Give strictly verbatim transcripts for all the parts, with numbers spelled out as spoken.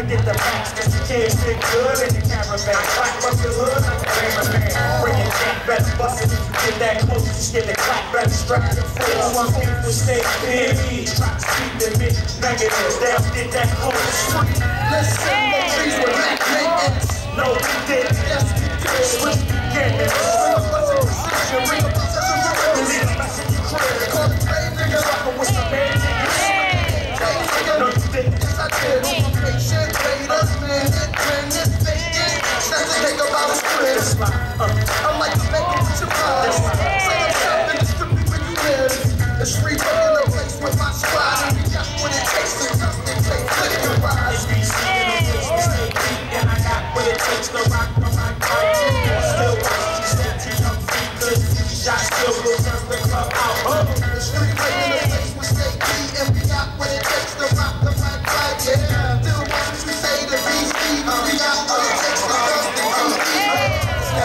get the max, cause you can't sit good in the caravan. Black bust the hood like a cameraman. Bring it back, better bust it. Get that close, just get the clap, better strap your foot. Some people stay busy, try to keep the bitch negative. They'll get that close. Let's sing the trees with black maintenance. No, we did. Yes, we did. Switch the beginning. Ring a buzzer, precision. Ring a buzzer, release a message you clear. Call me brave niggas, rockin' with some bad niggas. No, you didn't. Yes, I did. I'm patient, haters, man. It when it's faking. That's the thing about a script. I'm like a baby with your pride. Say I'm jumping, it's strictly where you live. It's free in the place with my squad. And we got what it takes to just and take flip and rise. And I got what it takes to rock my mic. Still watching, step to your feet, cause shots still will turn the club out. The street right in the place with stay key, and we got what it takes to rock the mic right, yeah. Still watching you say the B C, we got what it takes to rock the mic.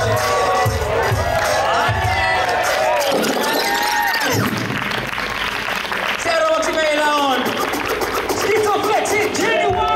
Sarah, what's going on? Schizophrenic, genuine!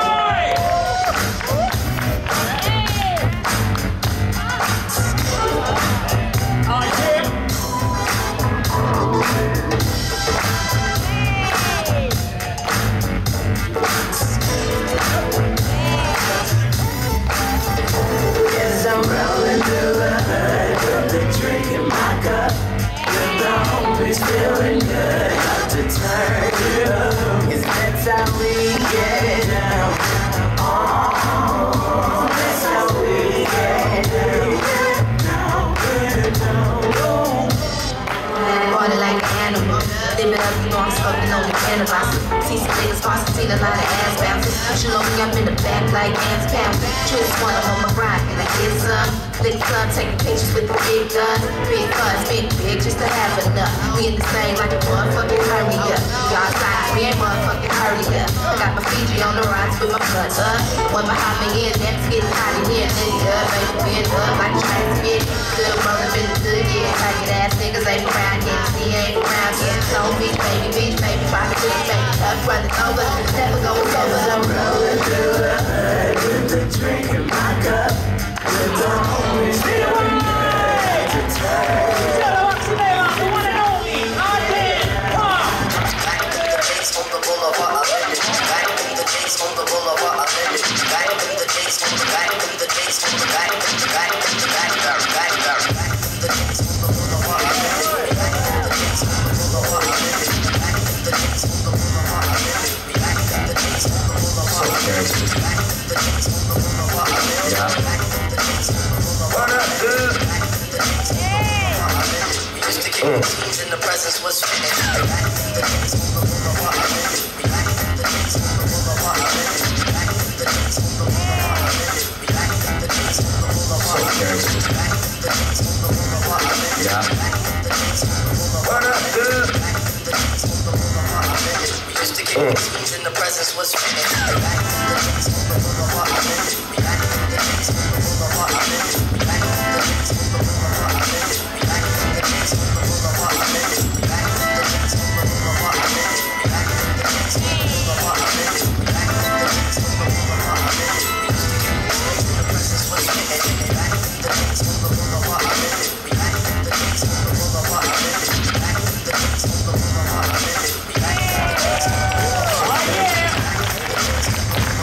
Feeling good, got to turn it up, 'cause that's how we get down. Oh, that's how we get down. Get down. Party like an animal. Live it up, you know I'm smoking on the cannabis. See some niggas tossing, seen a lot of ass bouncing. You know me, I'm in the back like ants pouncing. Twist one of on my grind, and I get some. Lick some, taking pictures with the big guns. Big cars, big big, just to have enough. We in the same like a motherfucking hurry up. Y'all side, we ain't motherfucking hurry up. I got my Fiji on the rise with my blood up. When behind me in, that's getting hot in here, nigga. Baby, bend up like a transmit. Good rolling, been good, yeah. Tight ass niggas ain't around here. See, ain't around here. So beach, baby, beach, baby, rock the beach, baby. Tough running over, never going over. I'm rolling through the hood with the drink in my cup. With the homies feeling good to turn. Sarah, what's your name? The one and only, Arden. Back to the chase on the boulevard, I live it. Back to the chase on the boulevard, I live it. Back to the chase on the back to the chase on the back to the back to the back back back back back to the chase on the boulevard, I live it. Back to the chase on the boulevard, I live it. Back to the chase on the boulevard, I live it. Back to the chase on the boulevard, I live it. Back to the chase on the boulevard, I live it. Back to the chase on the boulevard, I live it. Back to the chase on the boulevard, I live it. We used to kick the teams and the presence was finished. Back to the chase on the boulevard, I live it. Back to the chase on the boulevard, I live it. Back to the chase on the boulevard, I live it. Back to the chase on the boulevard, I live it. Back to the chase on the boulevard, I live it. Back to the chase on the boulevard, I live it. Back to the chase on the boulevard, I live it. We used to kick the teams and the presence was finished. Back to the chase on the boulevard, I live it. Back to the chase on the boulevard, I live it. Back to the chase on the boulevard, I live it. Back to the chase on the boulevard, I live it. Back to the chase on the boulevard, I live it. Back to the chase on the boulevard, I live it. Back to the chase on the boulevard, I live it. We used to kick the teams and the presence was finished. Back to the chase on the boulevard, I live it. Back to the chase on the boulevard, I live it. Back to the chase on the boulevard, I live it. Back to the chase on the boulevard, I live it.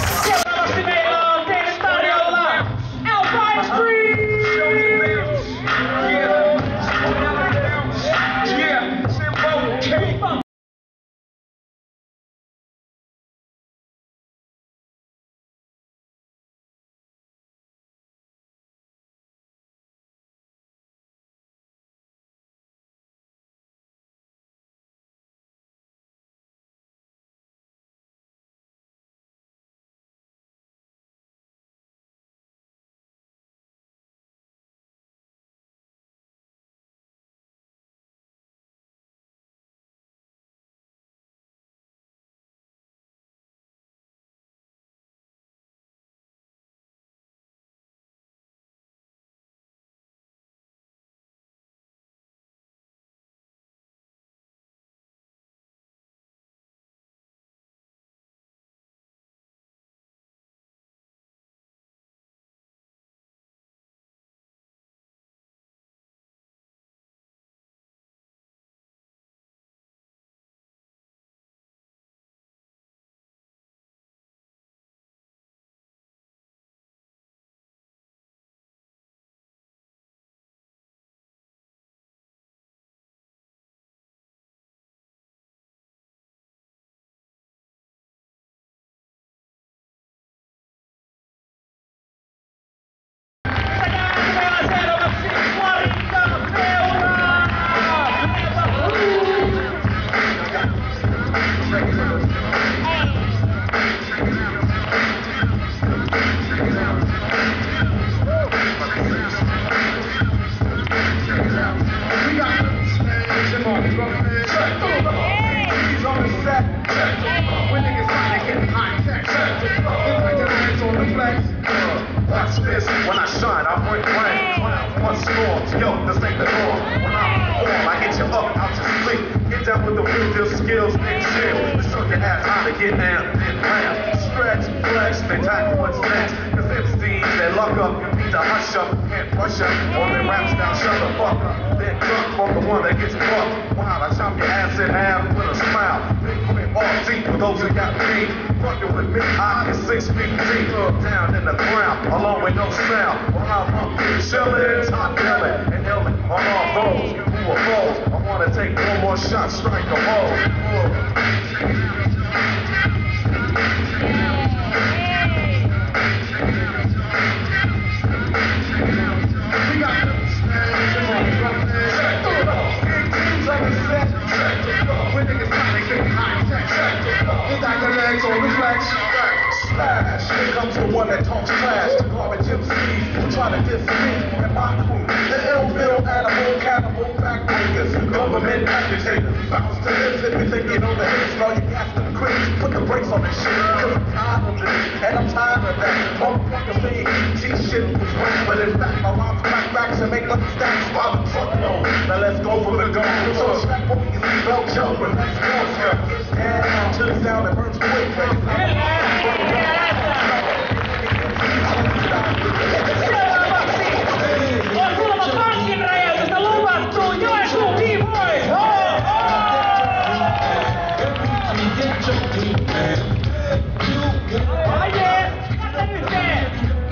storms. Yo, this ain't the norm. When I perform, I hit you up out your sleep. Get down with the real deal skills, big chill. To show your ass how to get down, then ram. Stretch, flex, then tackle what's next. Cause M Cs, they luck up, you need to hush up, can't rush up. Or they raps down, shut the fuck up. Then drunk from the one that gets fucked. Wow, I chop your ass in half with a smile. Big quick, all deep for those who got beat. Fucking with me, I can six feet deep. Down in the ground, along with no sound. While I'm up here chillin', top yellin', and yellin' on all those who are foes. I wanna take one more shot, strike a hole. We got when niggas trying to get high tech, they got their legs on the flex. Splash, here comes the one that talks trash. The garbage M Cs who try to diss me and my crew. The ill-bill animal, cannibal, backbreakers, government agitators. Bounce to this if you think you know the hits. All you gas to the crates, put the brakes on this shit. Cause I'm tired of this, and I'm tired of that. Motherfuckers saying E T shit was wrong, but in fact my rhymes crack backs and make money stacks while the truck load. Now let's go for the dome. So strap on your seatbelt, jump, and let's go, sir. And to the sound that burns quick, on kuulemma Kankin räjäytystä luvattu Joensuun Keyboys! Aie! Tätä yhteen!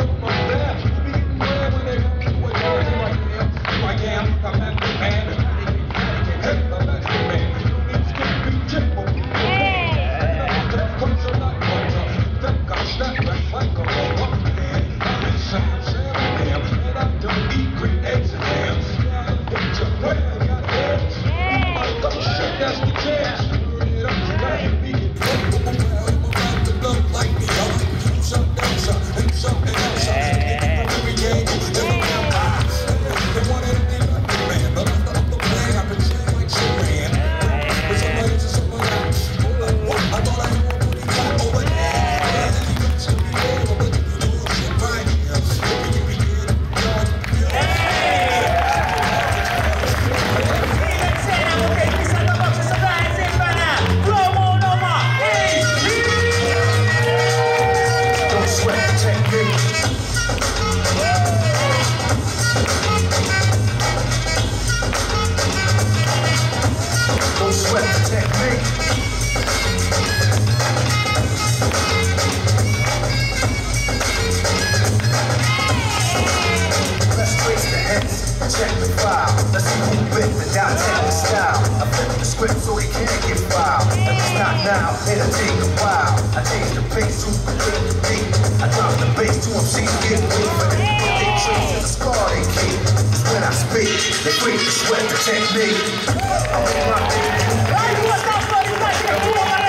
Check the file, let's see who bit without taking the style. I flip the script so it can't get filed. If it's not now, it'll take a while. I change the pace to complete the beat. I drop the bass to M Cs get weak. But if they trace is a scar they keep. Cause when I speak, they freak the sweat the technique. I'm in my